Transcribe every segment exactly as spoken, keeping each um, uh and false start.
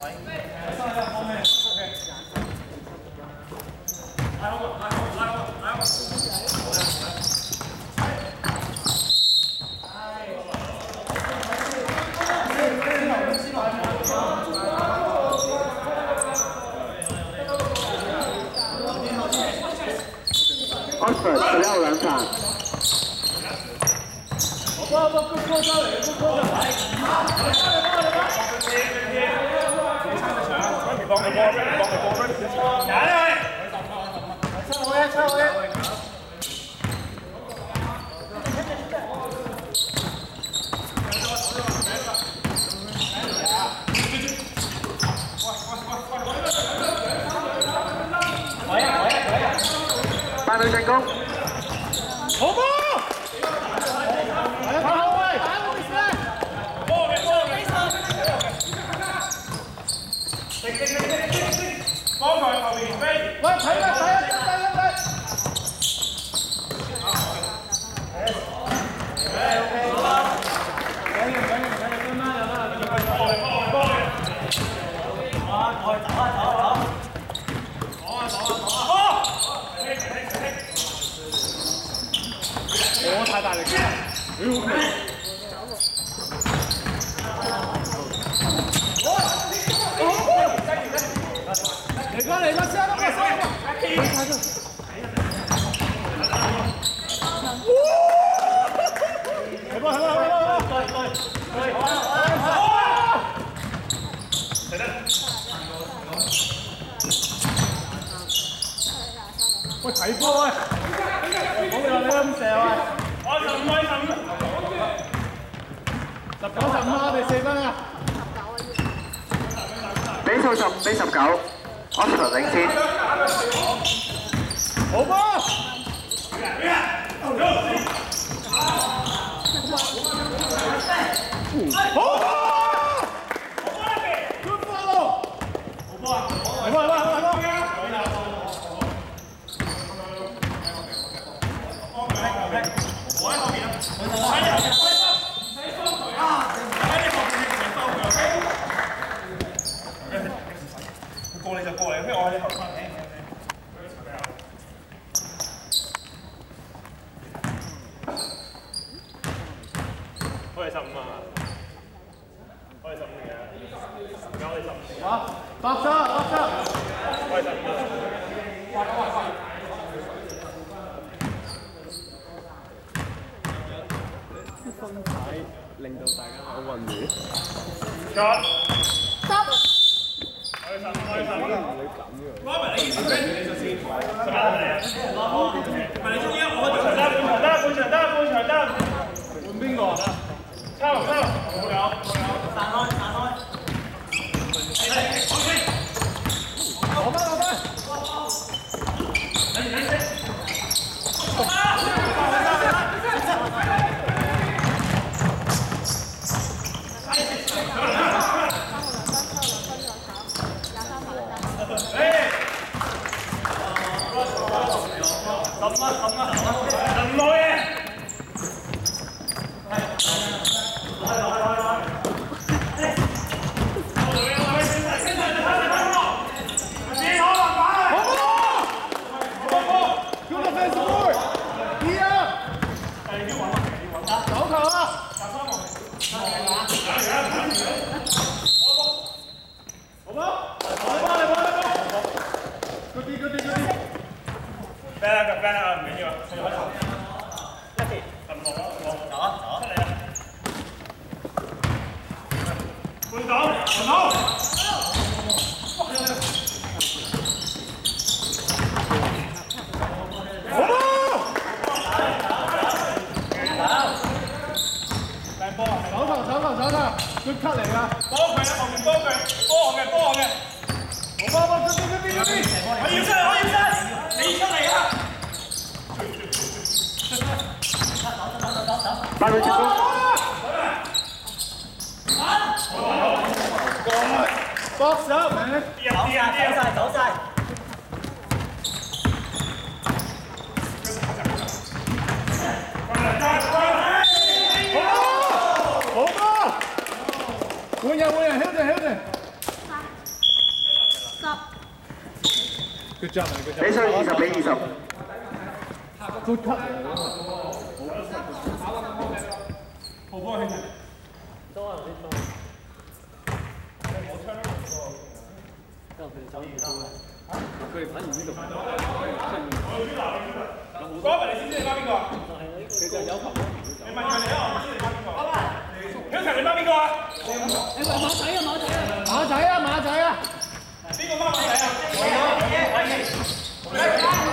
Oxford 十六人场。 我我我过招嚟，過招嚟。幫佢幫佢幫佢幫佢。打你！抽我一抽我一。 八隊進攻。 好波！幫佢後邊飛。喂，睇啦睇啦睇啦睇。OK OK。緊要緊要緊要，跟翻就得啦。幫佢幫佢幫佢。啊，我走啊走啊走。走啊走啊走啊。哦！我太大力啦！屌！嚟個嚟個先啦，先啦！嚟波嚟波嚟波！對對對！嚟得！喂，睇波喂！我哋話你咁射喂！我十五米十五，十九十五，我哋四分啊！ 比數十五比十九。Oxford 領先。 好波！好波！good follow！ 好波啊！嚟波嚟波嚟波！我喺後邊啊！喺你後邊，啊！喺你後邊，你收佢 ，OK？ 過嚟就過嚟，跟住我喺你後邊。我哋十五啊！我哋十五嘅，而家我哋十五。啊！八十，八十。我哋十五。啲分牌令到大家好混亂。Stop。Stop。我哋十五，我哋十五。唔會咁嘅。攞埋你二十分，你就先。十八嚟啊！唔係你中意啊！我得半場得，半場得，半場得。換邊個？抽抽。冇有，冇有。散開，散開。OK。攞翻，攞翻。你你你。啊！十蚊，十蚊，十五嘢。good cut 嚟㗎，幫佢啊，後面幫佢，幫我嘅，幫我嘅，我幫幫，嗰邊嗰邊嗰邊，我要出嚟，我要出嚟，你出嚟啊！ 八秒進攻。 搏手， 走晒，走晒，走晒。 好波！換人換人，Hilton Hilton。 Good job, man. Good job. 比數二十比二十。 Good cut. 好波兄弟。多啊，啲多。我槍都唔多。佢哋走唔到啊！佢哋反而呢度。嗰個你知唔知你包邊個啊？其實有球。你問佢哋啊，我唔知你包邊個。阿爸，強強你包邊個啊？你話馬仔啊，馬仔啊！馬仔啊，馬仔啊！邊個包馬仔啊？我有，我有。我要，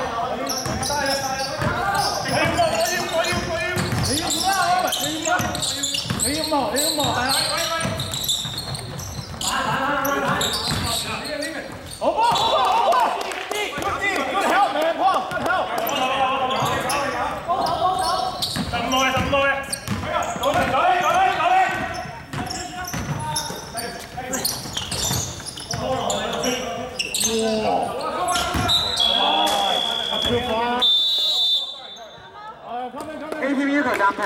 我要，我要，我要。你要乜啊？你要乜？你要乜？你要乜？係啊！好波，好波，好波 ！Good good help man, Paul, good help。幫手，幫手。十五耐，十五耐。走你，走你，走你，走你。 A T V 要求暫停。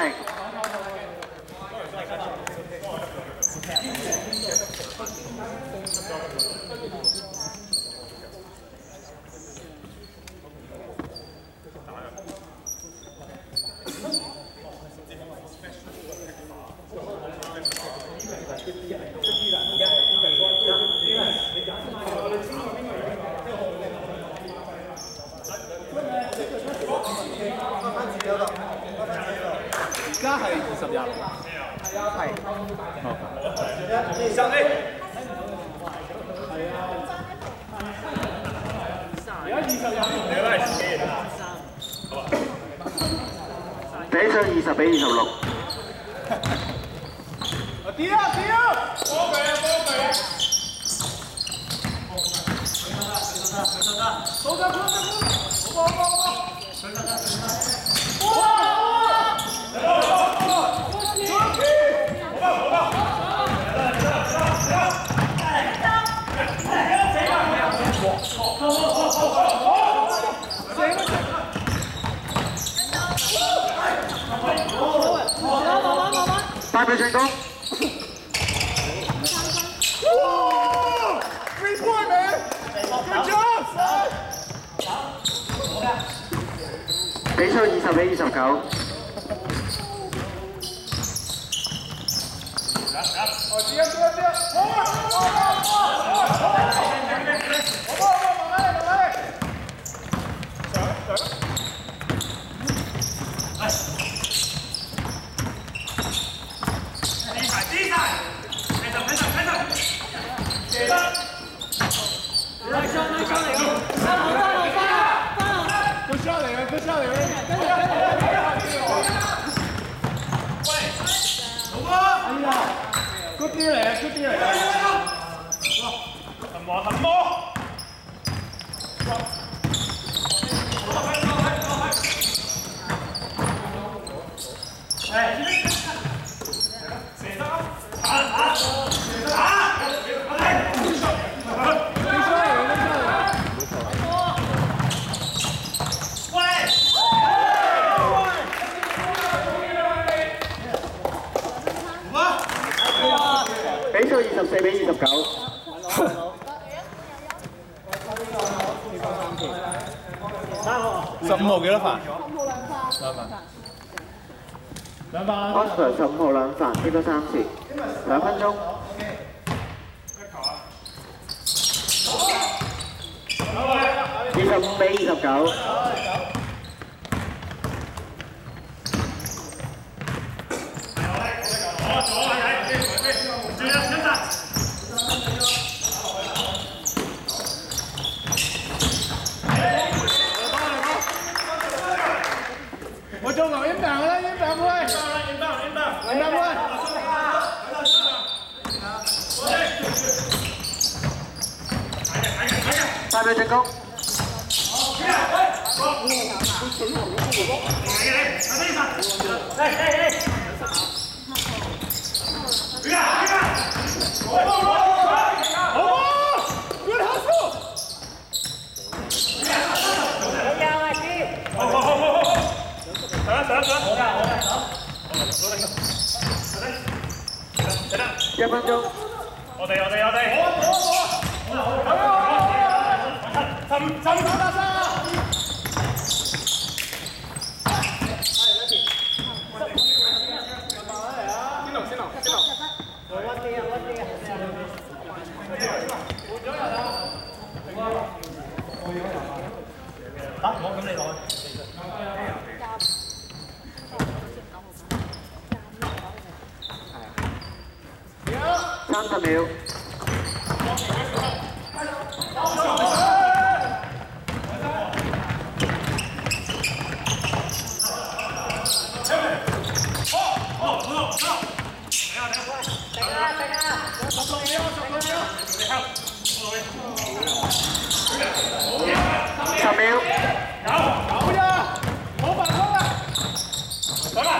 而家係二十廿六。係。好。二十呢？係啊。而家二十廿六。你都係自己。好啊。 比數二十比二十六。 跌啊跌啊！幫佢啊幫佢啊！收得收得收得！好好好好！哇！ 八秒進攻。 Three point man. Good job. 比數二十比二十九。 哦，接啊接啊接啊！好啊好啊好啊！好啊好啊！好啊好啊！慢慢嚟慢慢嚟。上上。係。低晒低晒，睇實睇實睇實。射得。嚟上嚟上嚟啊！翻後翻後翻後翻後。Good shot 嚟嘅 ，good shot 嚟嘅。跟住跟住跟住。喂，好啊！哎呀！ good 啲嚟啊 ，good 啲嚟啊！什麼什麼？哎，射得啊！啊啊啊！喂！ 比數二十四比二十九。 十五號幾多分？兩分。兩分。 Oscar 十五號兩分，呢個三次，兩分鐘。二十五比二十九。 我做留英棒啦，英棒妹，英棒英棒，英棒妹。 八秒進攻。一分鐘。我哋我哋我哋。好啊好啊好啊！好啊！ 嚇，好，咁你攞。 三十秒。十秒。 有有咋，冇辦法啦。上啦！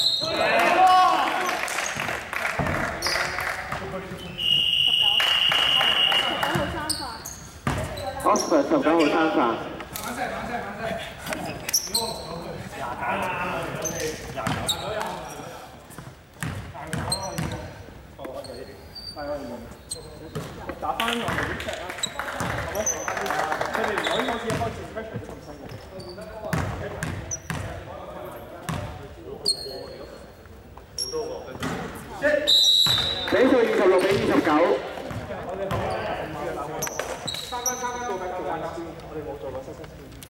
Oscar 十九號三飯。 打翻我哋啲劇啊，好冇？佢哋唔可以開始一開始 pressure 都咁辛苦。 比數二十六比二十九。 三分三分到緊，到緊先，我哋冇做過失失先。